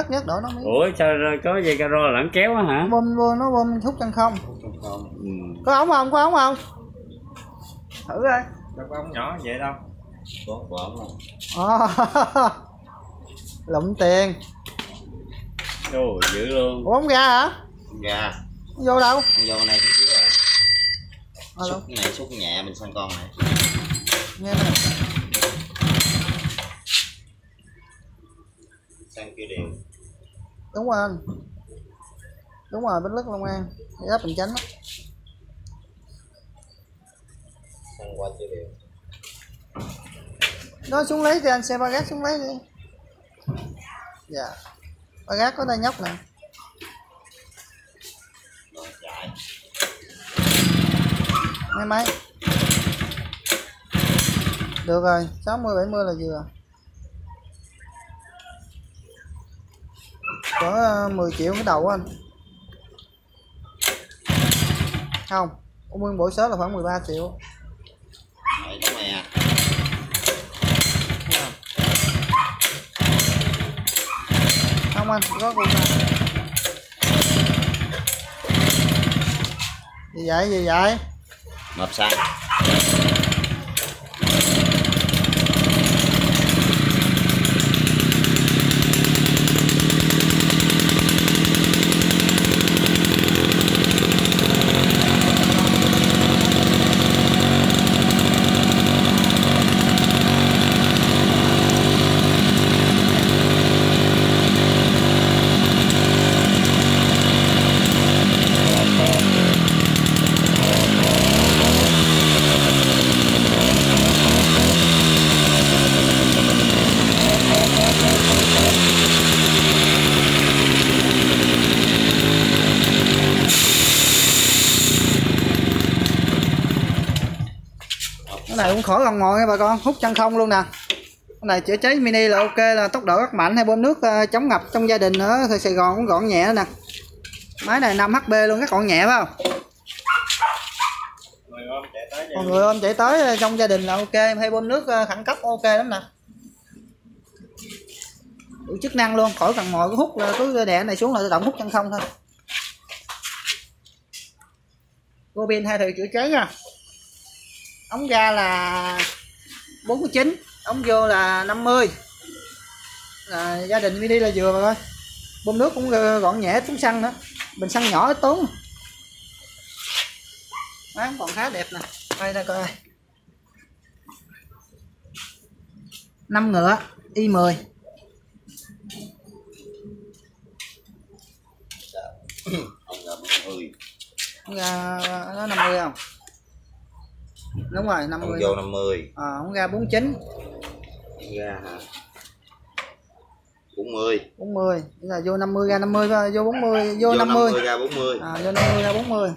nhất đổ nó miếng. Ủa sao có dây caro lẫn kéo á hả? Bơm vô nó bơm hút chân không. Ừ. Có ống không? Có ống không? Thử coi. Đâu có ống nhỏ vậy đâu. Có bơm không? Lụm tiền. Ồ dữ luôn. Ủa ống ga hả? Gà. Vô đâu? Vô này chút xíu rồi. Xúc này xúc nhẹ mình sang con này. Nghe nè. Sang kia đều. Đúng rồi anh. Đúng rồi, Bến Lức Long An. Giáp Bình Chánh đó. Sang qua kia đều. Nó xuống lấy cho anh, xe ba gác xuống lấy đi. Dạ. Ba gác có tay nhóc nè. Rồi chạy. Mấy máy. Được rồi, 60 70 là vừa. Có 10 triệu cái đầu anh. Không, nguyên bộ số là khoảng 13 triệu. Rồi đúng rồi à. Không anh, có cùng nào. Gì vậy, gì vậy? Mập xăng. Cái này cũng khỏi còn ngồi nha bà con, hút chân không luôn nè. Cái này chữa cháy mini là ok, là tốc độ rất mạnh, hay bơm nước chống ngập trong gia đình nữa thì Sài Gòn cũng gọn nhẹ nè. Máy này 5 HP luôn, rất gọn nhẹ phải không? Còn người ôm chạy tới trong gia đình là ok, hay bơm nước khẩn cấp ok lắm nè. Đủ chức năng luôn, khỏi cần ngồi cứ hút, cứ đè này xuống là tự động hút chân không thôi. Cô pin 2 thì chữa cháy nha. Ống ga là 49, ống vô là 50. Gia đình mini là vừa mà coi. Bơm nước cũng gọn nhẹ, tốn xăng nữa. Bình xăng nhỏ ít tốn. Đó, còn khá đẹp nè. Đây đây coi. 5 ngựa i10. Ống ga nó 50 không? Đúng rồi, 50. Vô 50. Ống ga 49. Ga hả? 40. 40. Là vô 50 ra 50, vô 40, vô 50. 50 ra 40. Vô 50 ra 40.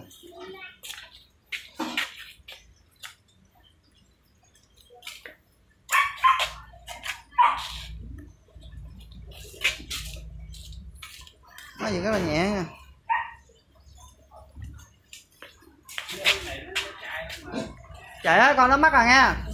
Nó gì rất là nhẹ nha. Chạy á, con nó mắc rồi nha.